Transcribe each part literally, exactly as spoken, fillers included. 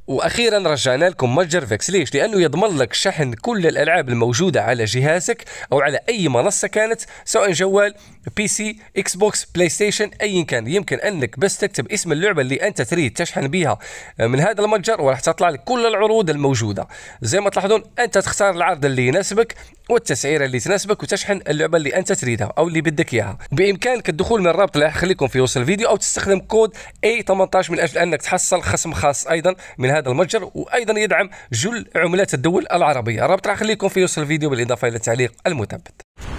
واخيرا رجعنا لكم متجر فيكس. ليش؟ لانه يضمن لك شحن كل الالعاب الموجوده على جهازك او على اي منصه كانت، سواء جوال، بي سي، اكس بوكس، بلاي ستيشن، ايا كان. يمكن انك بس تكتب اسم اللعبه اللي انت تريد تشحن بها من هذا المتجر وراح تطلع لك كل العروض الموجوده. زي ما تلاحظون انت تختار العرض اللي يناسبك والتسعيره اللي تناسبك وتشحن اللعبه اللي انت تريدها او اللي بدك اياها. بامكانك الدخول من الرابط اللي راح اخليكم في وصف الفيديو او تستخدم كود إيه ثمانية عشر من اجل انك تحصل خصم خاص ايضا من هذا المتجر، وايضا يدعم جل عملات الدول العربيه. الرابط راح اخليكم في وصف الفيديو بالاضافه الى التعليق المثبت.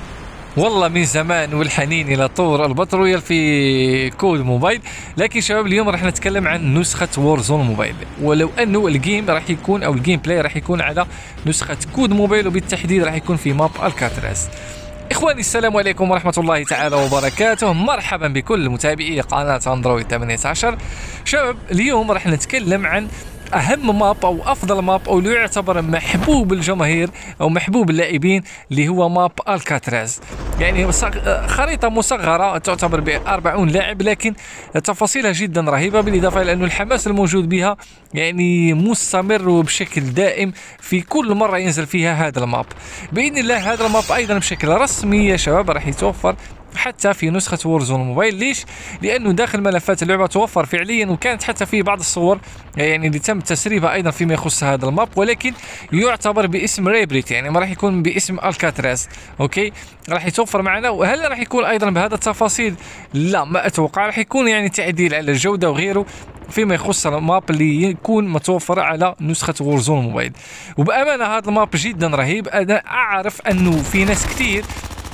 والله من زمان والحنين الى طور الباتل رويال في كود موبايل، لكن شباب اليوم راح نتكلم عن نسخه وورزون موبايل، ولو انه الجيم راح يكون او الجيم بلاي راح يكون على نسخه كود موبايل، وبالتحديد راح يكون في ماب الكاتراز. اخواني السلام عليكم ورحمه الله تعالى وبركاته، مرحبا بكل متابعي قناه اندرويد ثمانية عشر. شباب اليوم راح نتكلم عن اهم ماب او افضل ماب او اللي يعتبر محبوب الجماهير او محبوب اللاعبين، اللي هو ماب الكاتراز. يعني خريطه مصغره تعتبر ب أربعين لاعب، لكن تفاصيلها جدا رهيبه، بالاضافه الى انه الحماس الموجود بها يعني مستمر وبشكل دائم في كل مره ينزل فيها هذا الماب. باذن الله هذا الماب ايضا بشكل رسمي يا شباب راح يتوفر حتى في نسخة وورزون موبايل. ليش؟ لأنه داخل ملفات اللعبة توفر فعليا، وكانت حتى في بعض الصور يعني اللي تم تسريبها أيضا فيما يخص هذا الماب، ولكن يعتبر باسم ريبريت، يعني ما راح يكون باسم الكاتراز. أوكي، راح يتوفر معنا. وهل راح يكون أيضا بهذا التفاصيل؟ لا، ما أتوقع. راح يكون يعني تعديل على الجودة وغيره فيما يخص الماب اللي يكون متوفر على نسخة وورزون موبايل. وبأمانة هذا الماب جدا رهيب. أنا أعرف أنه في ناس كثير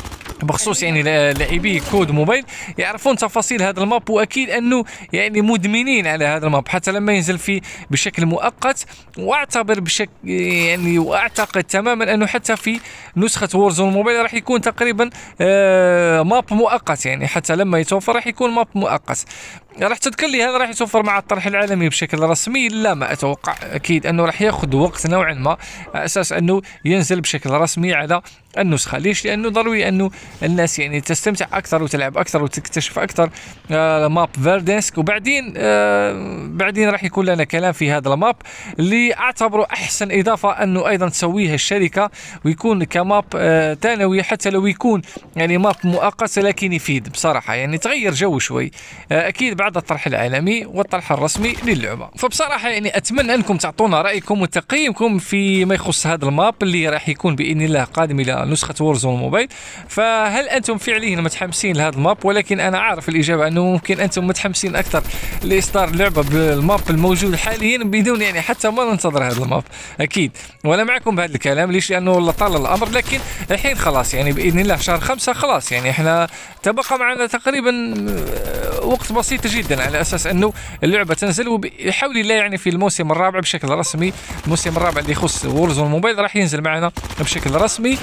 بخصوص يعني لاعبي كود موبايل يعرفون تفاصيل هذا الماب، واكيد انه يعني مدمنين على هذا الماب حتى لما ينزل فيه بشكل مؤقت. واعتبر بشكل يعني واعتقد تماما انه حتى في نسخه وورزون موبايل راح يكون تقريبا آه ماب مؤقت، يعني حتى لما يتوفر راح يكون ماب مؤقت. راح تذكر لي هذا راح يتوفر مع الطرح العالمي بشكل رسمي؟ لا، ما اتوقع. اكيد انه راح ياخذ وقت نوعا ما على اساس انه ينزل بشكل رسمي على النسخه. ليش؟ لانه ضروري انه الناس يعني تستمتع اكثر وتلعب اكثر وتكتشف اكثر آه ماب فيردنسك، وبعدين آه بعدين راح يكون لنا كلام في هذا الماب اللي اعتبره احسن اضافه انه ايضا تسويها الشركه ويكون كماب آه ثانوي، حتى لو يكون يعني ماب مؤقت لكن يفيد بصراحه، يعني تغير جو شوي. آه اكيد بعد الطرح العالمي والطرح الرسمي للعبه. فبصراحه يعني اتمنى انكم تعطونا رايكم وتقييمكم في ما يخص هذا الماب اللي راح يكون باذن الله قادم الى نسخه وورزون موبايل. فهل انتم فعليا متحمسين لهذا الماب؟ ولكن انا عارف الاجابه انه ممكن انتم متحمسين اكثر لاصدار اللعبه بالماب الموجود حاليا بدون يعني حتى ما ننتظر هذا الماب اكيد. وانا معكم بهذا الكلام. ليش؟ لانه والله طال الامر، لكن الحين خلاص يعني باذن الله شهر خمسة خلاص، يعني احنا تبقى معنا تقريبا وقت بسيط جدا على اساس انه اللعبه تنزل، وبحول الله يعني في الموسم الرابع بشكل رسمي. الموسم الرابع اللي يخص وورزون موبايل راح ينزل معنا بشكل رسمي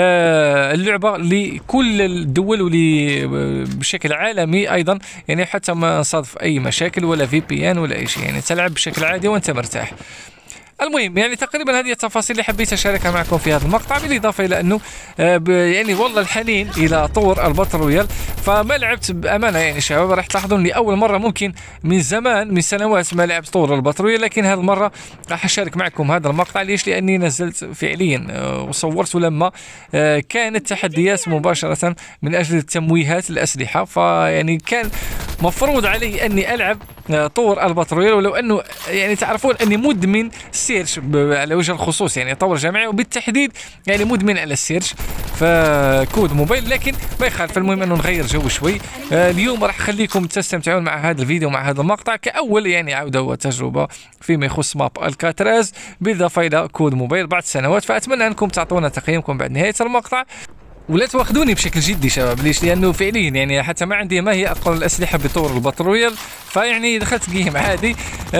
آه اللعبه لكل الدول ولي بشكل عالمي ايضا، يعني حتى ما نصادف اي مشاكل ولا في بي ان ولا اي شيء، يعني تلعب بشكل عادي وانت مرتاح. المهم يعني تقريبا هذه التفاصيل اللي حبيت اشاركها معكم في هذا المقطع، بالاضافه الى انه آه يعني والله الحنين الى طور الباتل رويال. فما لعبت بامانه يعني شباب، راح تلاحظون لي اول مره ممكن من زمان من سنوات ما لعبت طور الباتل رويال، لكن هذه المره راح اشارك معكم هذا المقطع. ليش؟ لاني نزلت فعليا آه وصورت لما آه كانت تحديات مباشره من اجل تمويهات الاسلحه، فيعني كان مفروض علي اني العب طور الباتل رويال، ولو انه يعني تعرفون اني مدمن سيرش على وجه الخصوص، يعني طور جماعي وبالتحديد يعني مدمن على السيرش فكود موبايل، لكن ما يخالف. المهم انه نغير جو شوي. آه اليوم راح اخليكم تستمتعون مع هذا الفيديو مع هذا المقطع كاول يعني عوده وتجربه فيما يخص ماب الكاتراز بالاضافه الى كود موبايل بعد سنوات. فاتمنى انكم تعطونا تقييمكم بعد نهايه المقطع ولا تواخذوني بشكل جدي شباب. ليش؟ لانه فعليا يعني حتى ما عندي ما هي اقل الاسلحه بطور الباتل رويال، فيعني دخلت جيم عادي.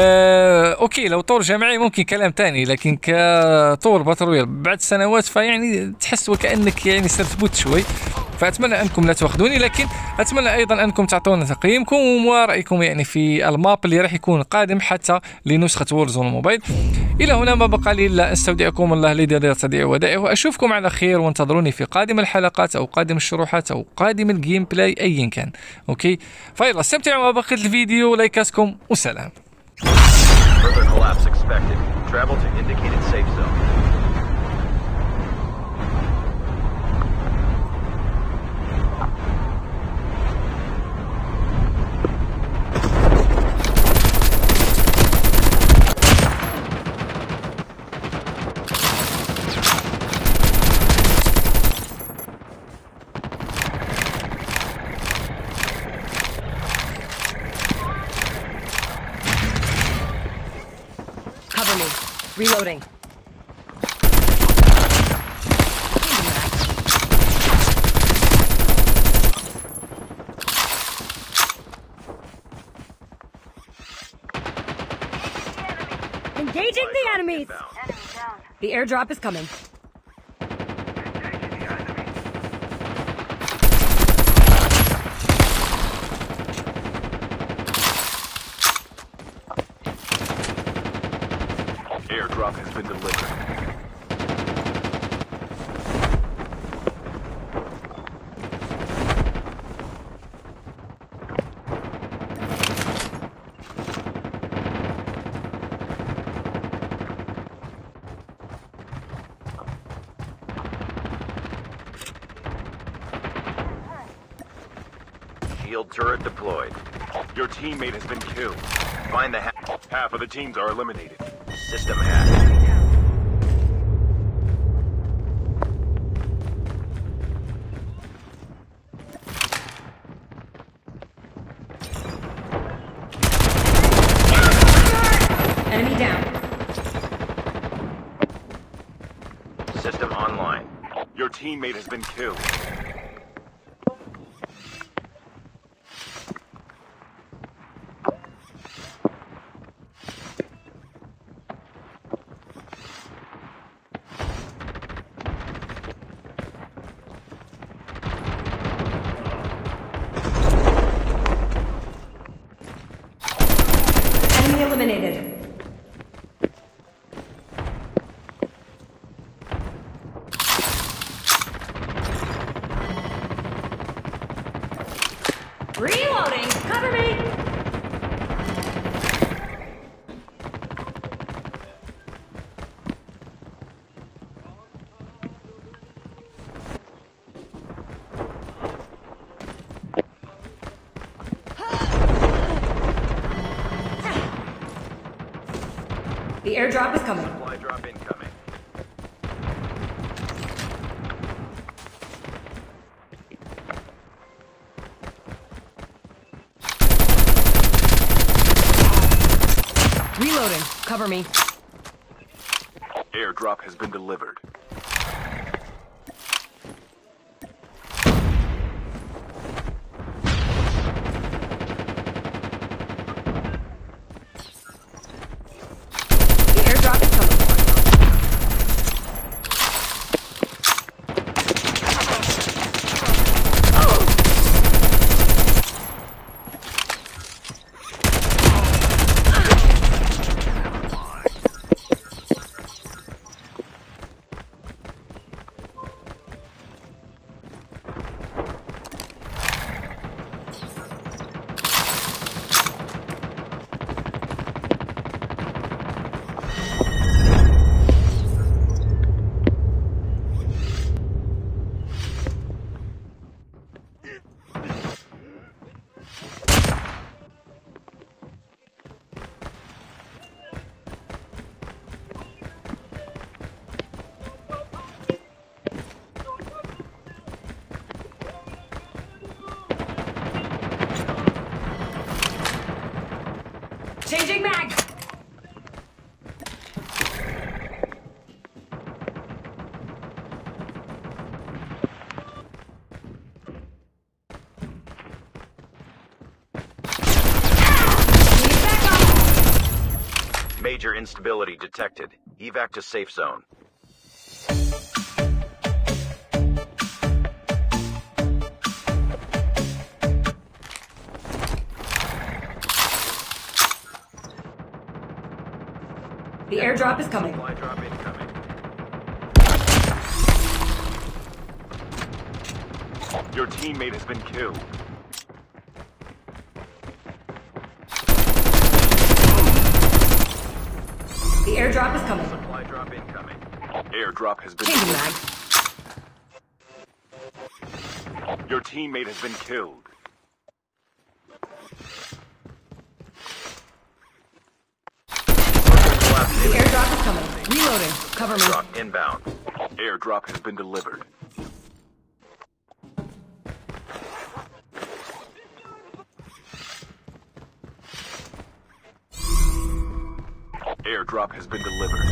آه اوكي لو طور جماعي ممكن كلام ثاني، لكن كطور باتل رويال بعد سنوات فيعني تحس وكانك يعني صرت بوت شوي. فاتمنى انكم لا تاخذوني، لكن اتمنى ايضا انكم تعطونا تقييمكم ورايكم يعني في الماب اللي راح يكون قادم حتى لنسخه وورزون موبايل. الى هنا ما بقى لي الا استودعكم الله الذي لا تضيع ودائعه، واشوفكم على خير وانتظروني في قادم الحلقات او قادم الشروحات او قادم الجيم بلاي ايا كان. اوكي فيلا استمتعوا مع بقيه الفيديو، لايكاتكم وسلام. Further collapse expected. Travel to indicated safe zone. Cover me. Reloading. Engaging the enemies! The airdrop is coming. Airdrop has been delivered. Shield turret deployed. Your teammate has been killed. Find the ha- half of the teams are eliminated. System hack. Enemy down. System online. Your teammate has been killed. Enemy eliminated. Reloading! Cover me! The airdrop is coming. Supply drop incoming. Reloading. Cover me. Airdrop has been delivered. The airdrop is coming. Changing mag! Major instability detected. Evac to safe zone. The airdrop is coming. Supply drop incoming. Your teammate has been killed. The airdrop is coming. Supply drop incoming. Airdrop has been Changing mag. Your teammate has been killed. The airdrop is coming. Reloading. Cover me. Drop inbound. Airdrop has been delivered. Airdrop has been delivered.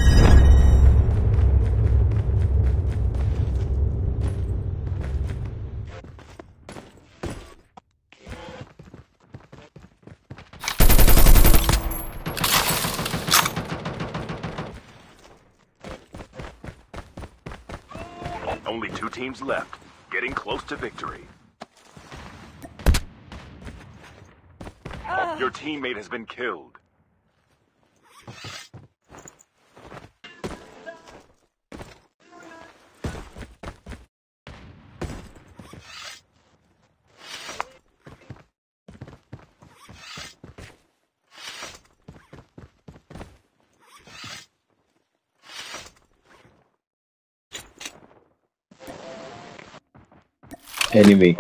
Only two teams left, getting close to victory. Your teammate has been killed. Enemy.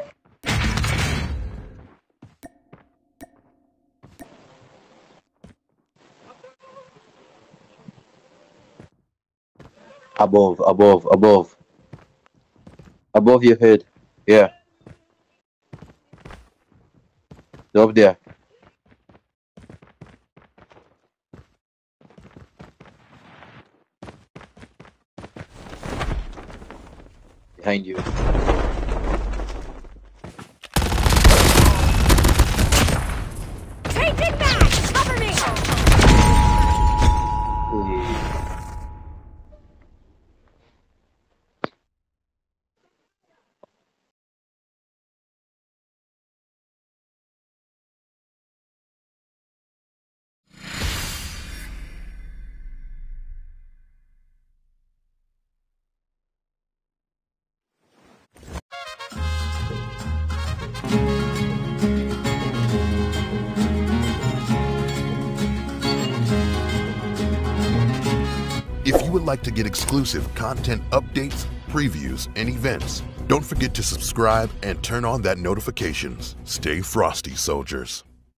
Above, above, above. Above your head. Yeah. They're up there. Behind you. Changing mag. Cover me. If you would like to get exclusive content updates, previews, and events, don't forget to subscribe and turn on that notifications. Stay frosty, soldiers.